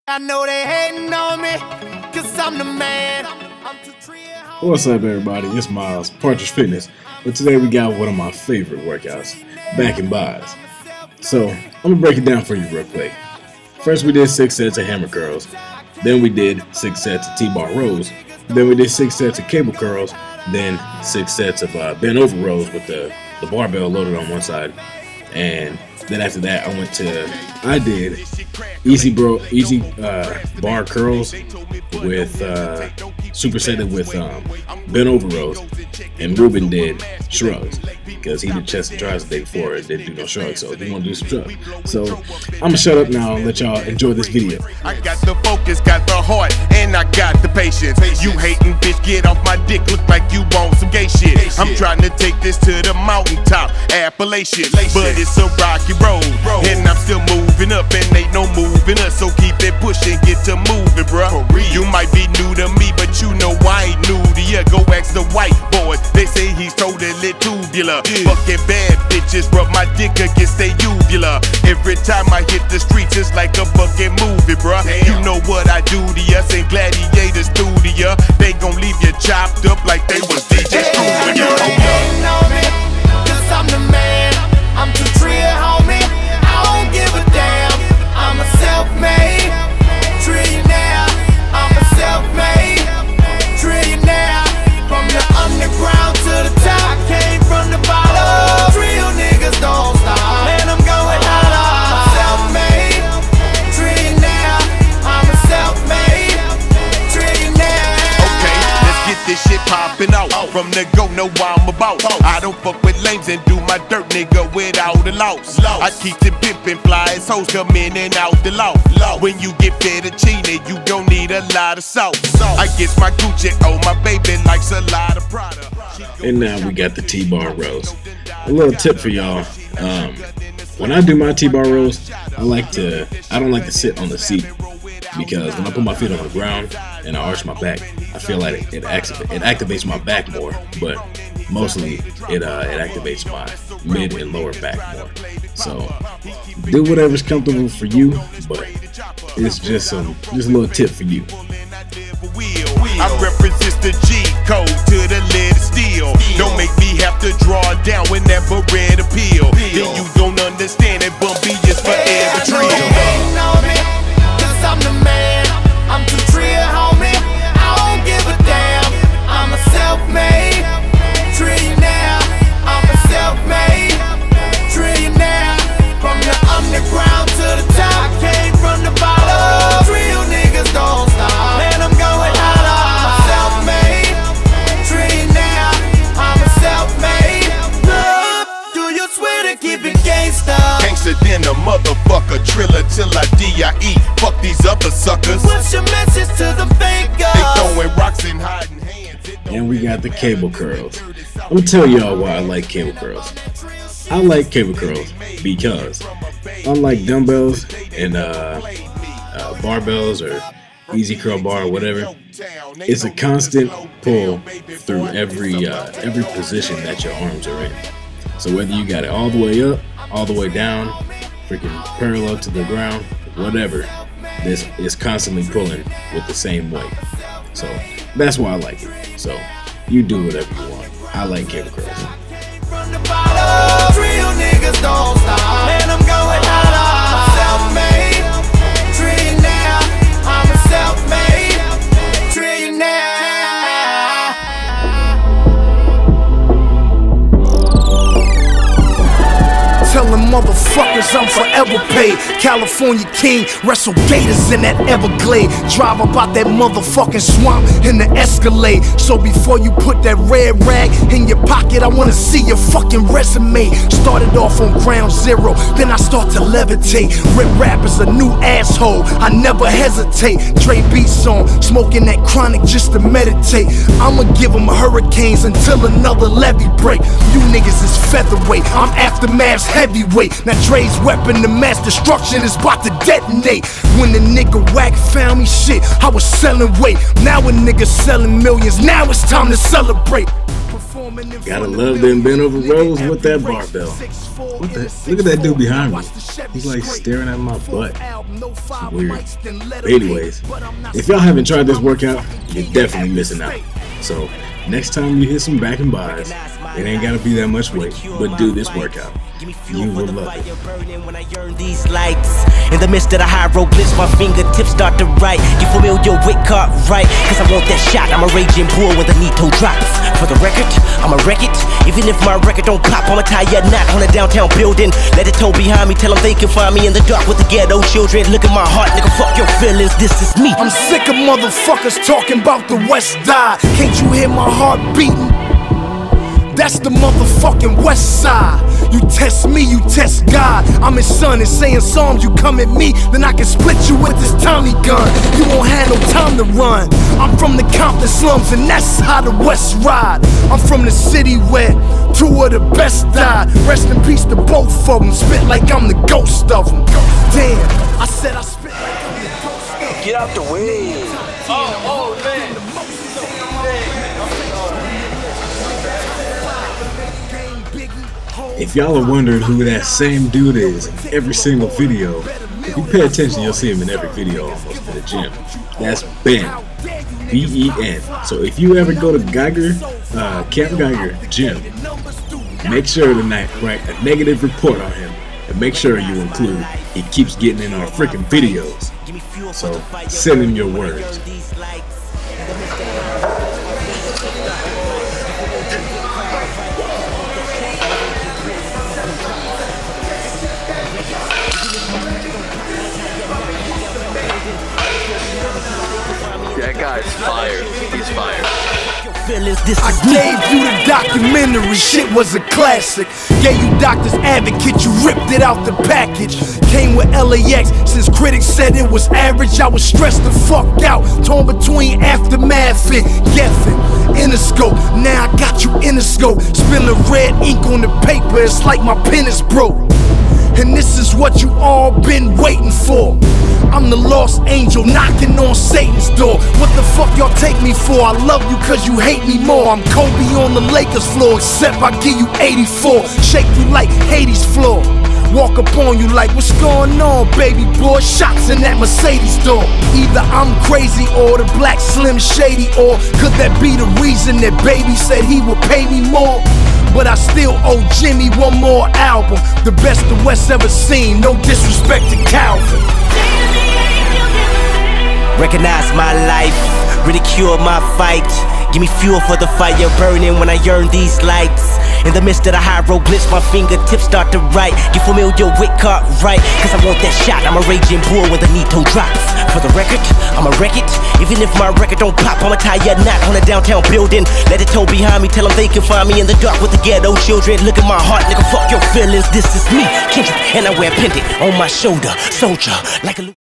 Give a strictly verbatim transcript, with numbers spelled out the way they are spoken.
I know they hating on me, cause I'm the man. I'm too What's up, everybody? It's Miles, Partridge Fitness, and today we got one of my favorite workouts, back and buys. So, I'm gonna break it down for you real quick. First, we did six sets of hammer curls, then we did six sets of T-bar rows, then we did six sets of cable curls, then six sets of uh, bent over rows with the, the barbell loaded on one side, and then after that, I went to, I did easy bro, easy uh, bar curls with uh, supersetted with um, bent over rows, and Ruben did shrugs because he did chest and tries the day before and didn't do no shrugs, so he want to do some shrugs. So I'm gonna shut up now and let y'all enjoy this video. I got the focus, got the heart, and I got the patience. You hating bitch, get off my dick, look like you want some gay shit. I'm trying to take this to the mountaintop, Appalachian, but it's a rocky road, and I'm still moving up, and ain't no moving us. So keep it pushing, get to moving, bruh. You might be new to me, but you know I ain't new to ya. Go ask the white boys, they say he's totally tubular. Fucking bad bitches rub my dick against their uvula. Every time I hit the streets, it's like a fucking movie, bruh. You know what I do to ya, send gladiators through to ya. They gon' leave you chopped up like they was D J Screwing. They hating on me, cause I'm the man. I'm too trill, homie. I don't give a damn. I'm a self-made trillionaire. I'm a self-made trillionaire. From the underground to the top, I came from the bottom. Real niggas don't stop. Man, I'm going hard. I'm a self-made trillionaire. I'm a self-made trillionaire. Okay, let's get this shit poppin' out. From the go, know what I'm about. I don't fuck with lames and do my dirt, nigga, without a loss. I keep it pimpin', flies, hoes come in and out the loft. When you get fettuccine, you don't need a lot of sauce. I guess my Gucci, oh, my baby likes a lot of Prada. And now we got the T-bar rows. A little tip for y'all. Um, when I do my T-bar rows, I like to, I don't like to sit on the seat, because when I put my feet on the ground and I arch my back, I feel like it, it, activ it activates my back more, but mostly it uh, it activates my mid and lower back more. So do whatever's comfortable for you, but it's just some just a little tip for you. I represent the G code to the lead steel. Don't make me have to draw down whenever red appeal. Then you don't understand that Bumpy is forever trill. Hating on me, cause I'm the man. I'm too trill, homie. I don't give a damn. I'm a self-made trillionaire. I'm a self-made trillionaire. From the underground to the top, came from the bottom. Real niggas don't stop. Man, I'm going hard. I'm a self-made trillionaire. I'm a self-made. Do you swear to keep it gangsta? Gangsta than a motherfucker, Triller till I D I E. Fuck these other suckers. What's your message to the fakers? They throwing rocks and hiding hands. And we got the cable curls. I'm gonna tell y'all why I like cable curls. I like cable curls because unlike dumbbells and uh, uh, barbells or easy curl bar or whatever, it's a constant pull through every uh, every position that your arms are in. So whether you got it all the way up, all the way down, freaking parallel to the ground, whatever, this is constantly pulling with the same weight. So that's why I like it. So you do whatever you want. I like cable curls. From the bottom, real niggas don't stop. Man, I'm going hard. I'm a self-made trillionaire. I'm a self-made trillionaire. Tell them motherfuckers I'm forever paid. California king, wrestle gators in that Everglade. Drive about that motherfucking swamp in the Escalade. So before you put that red rag in your pocket, I wanna see your fucking resume. Started off on ground zero, then I start to levitate. Rip rap is a new asshole, I never hesitate. Dre beats on, smoking that chronic just to meditate. I'ma give them hurricanes until another levee break. You niggas is featherweight, I'm aftermath's heavyweight. Now Dre's weapon to mass destruction is about to detonate. When the nigga whack found me, shit, I was selling weight. Now a nigga selling millions, now it's time to celebrate. Perform Gotta love them bent over rows with that barbell. What the? Look at that dude behind me. He's like staring at my butt. Weird. But anyways, if y'all haven't tried this workout, you're definitely missing out. So next time you hit some back and buys, it ain't gotta be that much weight, but do this workout. You will love it. These lights in the midst of the hieroglyphs, my fingertips start to write. You familiar with cart right? Cause I want that shot. I'm a raging bull when the Nito drops. For the record, I'ma wreck it. Even if my record don't pop, I'ma tie a knot on a downtown building. Let it toe behind me, tell them they can find me in the dark with the ghetto children. Look at my heart, nigga, fuck your feelings, this is me. I'm sick of motherfuckers talking about the West Side. Can't you hear my heart beating? That's the motherfucking West Side. You test me, you test God. I'm his son and saying psalms. You come at me, then I can split you with this Tommy gun. You won't have no time to run. I'm from the Compton slums and that's how the West ride. I'm from the city where two of the best died. Rest in peace to both of them. Spit like I'm the ghost of them. Damn, I said I spit like I'm the ghost of them. Get out the way. Oh, oh, man. If y'all are wondering who that same dude is in every single video, if you pay attention, you'll see him in every video almost in the gym. That's Ben, B E N. So if you ever go to Geiger, uh, Camp Geiger Gym, make sure to write a negative report on him, and make sure you include he keeps getting in our freaking videos. So send him your words. That guy's fire. He's fire. I gave you the documentary, shit was a classic. Gave you Doctor's Advocate, you ripped it out the package. Came with L A X, since critics said it was average. I was stressed the fuck out, torn between Aftermath and Geffen. Interscope, now I got you in the scope. Spilling red ink on the paper, it's like my pen is broke. And this is what you all been waiting for. I'm the lost angel knocking on Satan's door. What the fuck y'all take me for? I love you cause you hate me more. I'm Kobe on the Lakers floor, except I give you eighty-four. Shake you like Hades floor. Walk up on you like, what's going on, baby boy? Shots in that Mercedes door. Either I'm crazy or the black Slim Shady, or could that be the reason that baby said he would pay me more? But I still owe Jimmy one more album, the best the West ever seen, no disrespect to Calvin. Recognize my life, ridicule my fight. Give me fuel for the fire burning when I yearn these lights. In the midst of the hieroglyphs, my fingertips start to write. You familiar with cart right? Cause I want that shot, I'm a raging bull when the Nito drops. For the record, I'ma wreck it. Even if my record don't pop, I'ma tie a knot on a downtown building. Let it toe behind me, tell them they can find me in the dark with the ghetto children. Look at my heart, nigga, fuck your feelings, this is me, Kendrick, and I wear pendant on my shoulder. Soldier, like a